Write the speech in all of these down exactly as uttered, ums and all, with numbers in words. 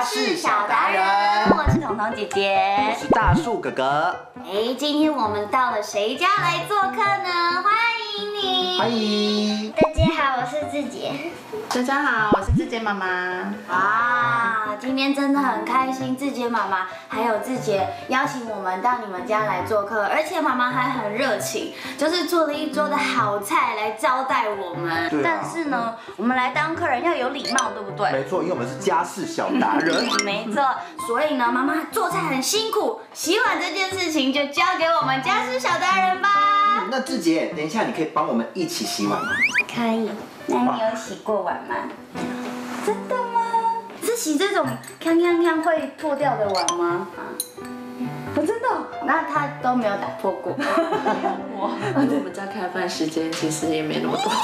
事小达人， 我是彤彤姐姐， 我是大树哥哥。 哎，今天我们到了谁家来做客呢？欢迎你！ 欢迎。 大家好，我是志杰。 大家好，我是志杰妈妈。 啊，今天真的很开心，志杰妈妈还有志杰邀请我们到你们家来做客，而且妈妈还很热情，就是做了一桌的好菜来招待我们。 对啊但是呢，我们来当客人要有礼貌，对不对？ 没错，因为我们是家事小达人。 没错，所以呢，妈妈做菜很辛苦，洗碗这件事情就交给我们家事小达人吧。 嗯那志杰，等一下你可以帮我们一起洗碗吗？ 可以。 那你有洗过碗吗？真的吗？是洗这种锵锵锵会破掉的碗吗？啊，我真的哦，那他都没有打破过。 我我们家开饭时间其实也没那么多，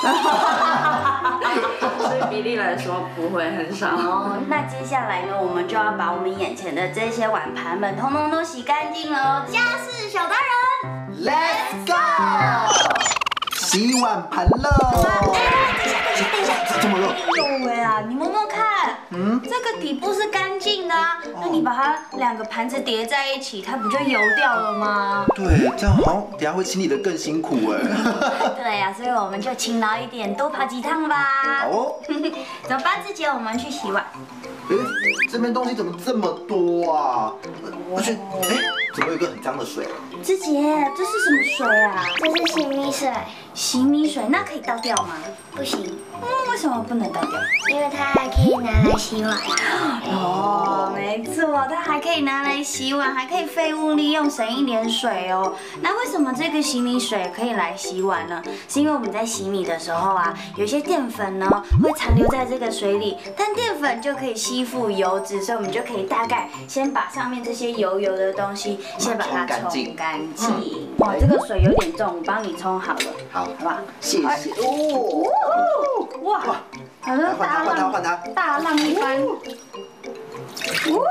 所以比例来说不会很少。 哦，那接下来呢，我们就要把我们眼前的这些碗盘们通通都洗干净了哦。家事小达人 ，Let's go！ 洗碗盘喽！ 哎，等一下，等一下，等一下， 怎么了？ 哎呦喂啊，你摸摸看， 嗯， 这个底部是干净的啊，那你把它两个盘子叠在一起，它不就油掉了吗？ 对，这样好像等下会清理的更辛苦哎。 对呀、啊，所以我们就勤劳一点，多跑几趟吧。 好哦。 走吧，志杰，我们去洗碗。 哎，这边东西怎么这么多啊？而且，哎，怎么有一个很脏的水？ 志杰，这是什么水啊？ 这是洗米水， 洗米水，那可以倒掉吗？ 不行， 嗯，为什么不能倒掉？ 因为它还可以拿来洗碗。 哦，没错，它还可以拿来洗碗，还可以废物利用，省一点水哦。那为什么这个洗米水可以来洗碗呢？是因为我们在洗米的时候啊，有些淀粉呢会残留在这个水里，但淀粉就可以吸附油脂，所以我们就可以大概先把上面这些油油的东西先把它冲干净。哇，这个水有点重，我帮你冲好了， 好， 好不好？ 谢谢。哦， 哇，好的， 换他，换他，换他。 大浪一番。呜，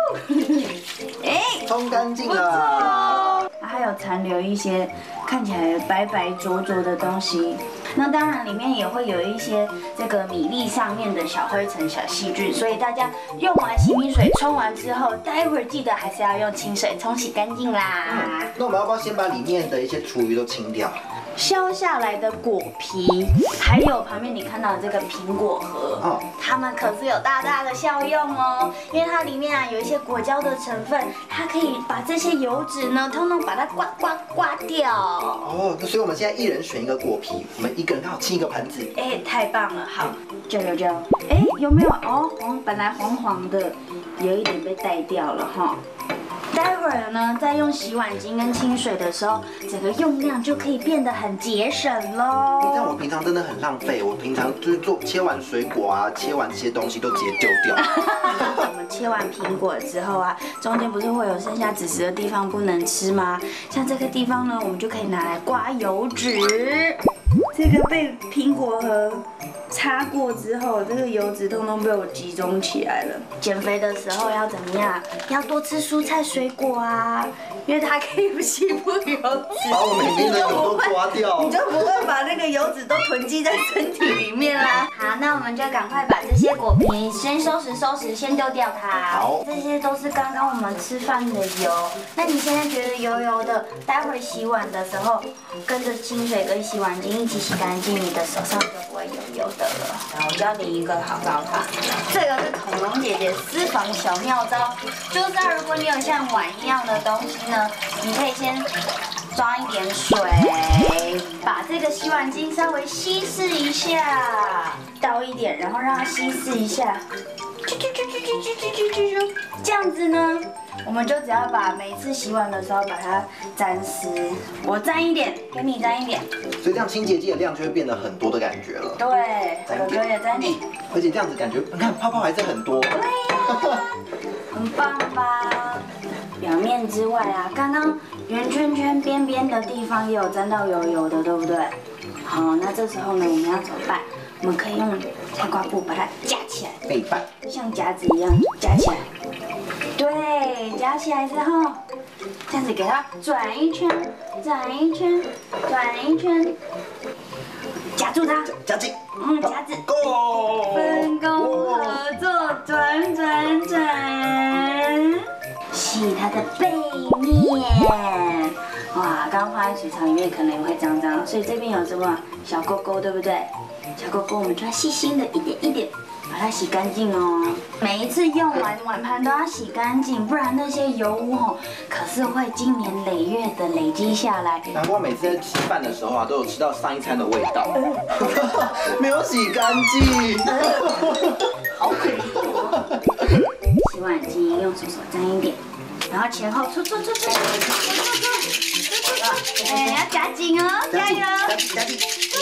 哎， 冲干净不错了。 哦。还有残留一些看起来白白浊浊的东西，那当然里面也会有一些这个米粒上面的小灰尘、小细菌，所以大家用完洗米水冲完之后，待会儿记得还是要用清水冲洗干净啦。 嗯，那我们要不要先把里面的一些厨余都清掉？ 削下来的果皮，还有旁边你看到的这个苹果核， 哦它们可是有大大的效用哦，因为它里面啊有一些果胶的成分，它可以把这些油脂呢，通通把它刮刮刮掉。 哦，那所以我们现在一人选一个果皮，我们一个人刚好清一个盘子。 哎，太棒了，好，就有这样。哎，有没有？哦，黄，本来黄黄的，有一点被带掉了哈。待会儿呢，再用洗碗巾跟清水的时候，整个用量就可以变得很节省喽。 这样我平常真的很浪费，我平常就是做切完水果啊，切完这些东西都直接丢掉。 我们切完苹果之后啊，中间不是会有剩下籽实的地方不能吃吗？像这个地方呢，我们就可以拿来刮油脂。这个被苹果核擦过之后，这个油脂通通被我集中起来了。减肥的时候要怎么样？要多吃蔬菜水果啊，因为它可以吸附油脂， 把我们里面的油都刮掉。 你就不会把那个油脂都囤积在身体里面啦。好，那我们就赶快把这些果皮先收拾收拾，先丢掉它。 好， 这些都是刚刚我们吃饭的油。那你现在觉得油油的，待会洗碗的时候，跟着清水跟洗碗巾一起洗干净，你的手上就不会油油的了。然后我教你一个好方法，这个是恐龙姐姐私房小妙招，就是啊，如果你有像碗一样的东西呢，你可以先装一点水，把这个洗碗巾稍微稀释一下，倒一点，然后让它稀释一下，啾啾啾啾啾啾啾啾啾，这样子呢，我们就只要把每次洗碗的时候把它沾湿，我沾一点，给你沾一点， 所以这样清洁剂的量就会变得很多的感觉了。 对， 沾一点哥哥也沾点， 而且这样子感觉，你看泡泡还是很多。 对呀，很棒吧？表面之外啊，刚刚圆圈圈边边的地方也有沾到油油的，对不对？好，那这时候呢，我们要怎么办？我们可以用菜瓜布把它夹起来， 背半， 像夹子一样夹起来。对，夹起来之后，这样子给它转一圈，转一圈，转一圈，夹夹住它， 夹紧， 嗯，夹子， ，Go， 分工合作，转转转，洗它的背面。哇，刚放在水槽里面可能也会脏脏，所以这边有什么小勾勾，对不对？小勾勾我们就要细心的一点一点把它洗干净哦。每一次用完碗盘都要洗干净，不然那些油污哦，可是会经年累月的累积下来。 难怪每次在吃饭的时候啊，都有吃到上一餐的味道，没有洗干净， 好可怜哦。洗碗巾用手手沾一点，然后前后搓搓搓搓搓搓搓搓搓，哎，要夹紧哦，加油！ 夹紧夹紧。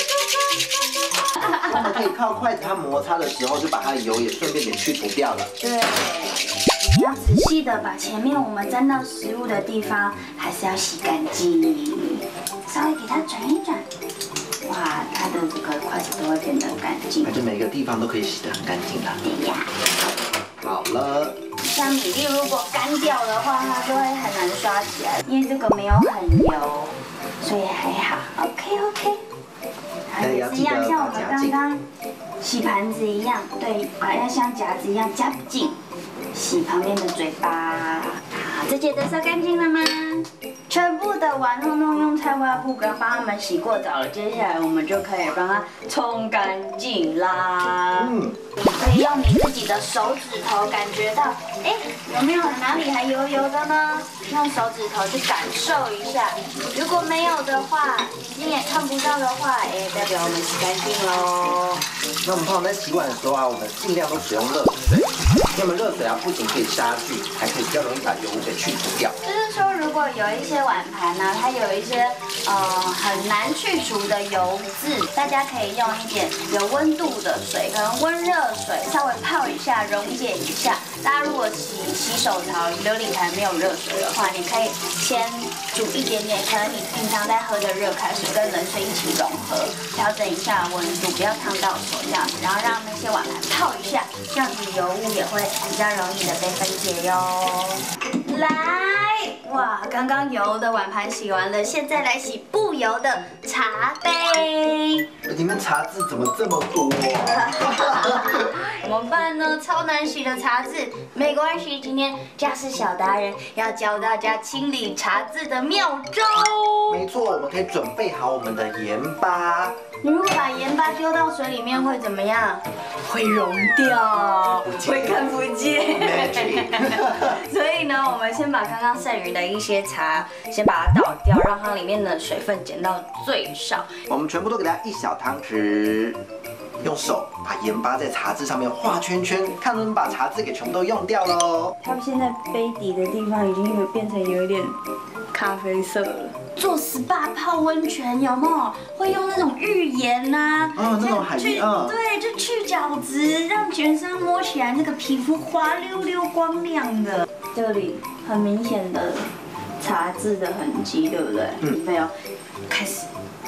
我们可以靠筷子它摩擦的时候，就把它的油也顺便给去除掉了。 对，要仔细的把前面我们沾到食物的地方，还是要洗干净。稍微给它转一转，哇，它的这个筷子都会变得很干净。 反正每个地方都可以洗得很干净了。 对呀。 好了。 像米粒如果干掉的话，它就会很难刷起来，因为这个没有很油，所以还好。OK OK。也是一样，像我们刚刚洗盘子一样，对，把要像夹子一样夹紧，洗旁边的嘴巴。好，这些都刷干净了吗？全部的碗通通用菜瓜布跟帮他们洗过澡了，接下来我们就可以帮它冲干净啦。嗯，你可以用你自己的手指头感觉到，哎，有没有哪里还油油的呢？用手指头去感受一下，如果没有的话，眼睛也看不到的话，哎，代表我们洗干净喽。 那我们通常在洗碗的时候啊，我们尽量都使用热水，因为我们热水啊不仅可以杀菌，还可以比较容易把油污给去除掉。 就是说，如果有一些碗盘呢、啊，它有一些呃很难去除的油渍，大家可以用一点有温度的水，可能温热水稍微泡一下，溶解一下。大家如果洗洗手槽琉璃台没有热水的话，你可以先煮一点点，可能你平常在喝的热开水跟冷水一起融合，调整一下温度，不要烫到手这样子，然后让那些碗盘泡一下，这样子油污也会比较容易的被分解哟。来，哇，刚刚油的碗盘洗完了，现在来洗不油的茶杯。 里面茶渍怎么这么多、 啊？怎么办呢？超难洗的茶渍，没关系，今天家事小达人要教大家清理茶渍的妙招。 没错，我们可以准备好我们的盐巴。 你如果把盐巴丢到水里面会怎么样？会溶掉，会看不见。所以呢，我们先把刚刚剩余的一些茶先把它倒掉，让它里面的水分减到最少。 我们全部都给它一小汤匙，用手把盐巴在茶渍上面画圈圈，看能不能把茶渍给全部都用掉喽。 它现在杯底的地方已经有变成有一点咖啡色了。做 S P A 泡温泉有没有？会用那种浴盐呐、啊？ 哦，那种海盐啊。 对，就去角质，让全身摸起来那个皮肤滑溜溜、光亮的。这里很明显的茶渍的痕迹，对不对？嗯。没有，开始。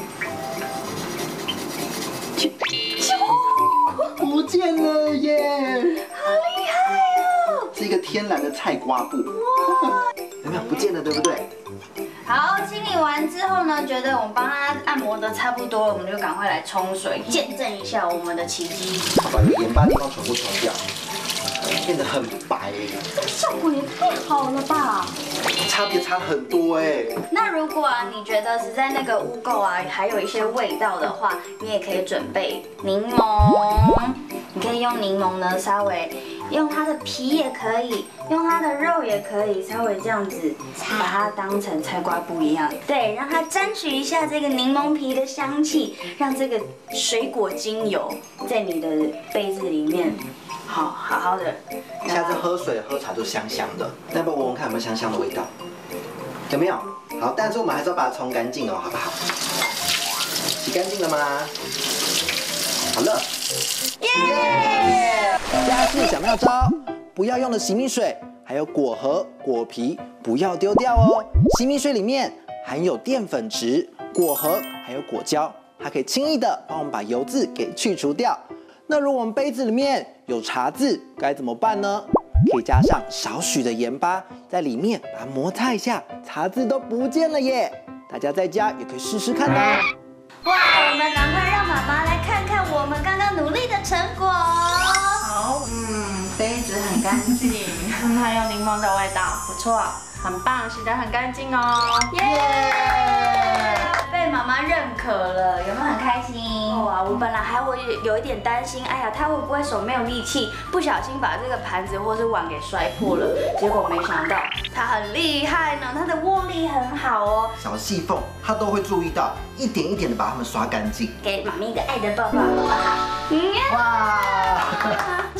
不见了耶！ 好厉害哦！ 是一个天然的菜瓜布。哇！有没有不见了，对不对？ 好，清理完之后呢，觉得我们帮它按摩的差不多了，我们就赶快来冲水，见证一下我们的奇迹。 把盐巴地方全部冲掉，变得很白。 这个效果也太好了吧！ 差别差很多哎。 那如果啊，你觉得实在那个污垢啊，还有一些味道的话，你也可以准备柠檬。你可以用柠檬呢，稍微用它的皮也可以，用它的肉也可以，稍微这样子把它当成菜瓜布一样，对，让它沾取一下这个柠檬皮的香气，让这个水果精油在你的杯子里面好好好的。 下次喝水喝茶就香香的，要不要闻闻看有没有香香的味道？有没有？好，但是我们还是要把它冲干净哦，好不好？洗干净了吗？好了。耶！家事小妙招，不要用的洗米水，还有果核、果皮，不要丢掉哦。洗米水里面含有淀粉质、果核还有果胶，它可以轻易的帮我们把油渍给去除掉。那如果我们杯子里面有茶渍，该怎么办呢？可以加上少许的盐巴在里面，把它摩擦一下，茶渍都不见了耶！大家在家也可以试试看哦。 哇，我们赶快让妈妈来看看我们刚刚努力的成果。 好，嗯，杯子很干净，嗯，还有柠檬的味道，不错，很棒，洗得很干净哦。 耶！被妈妈认可了，有没有很开心？ 哇，我本来还会有一点担心，哎呀，他会不会手没有力气，不小心把这个盘子或是碗给摔破了？结果没想到他很厉害呢，他的握力很好哦。 小细缝他都会注意到，一点一点的把它们刷干净。 给妈咪一个爱的抱抱，好不好？嗯呀。 哇！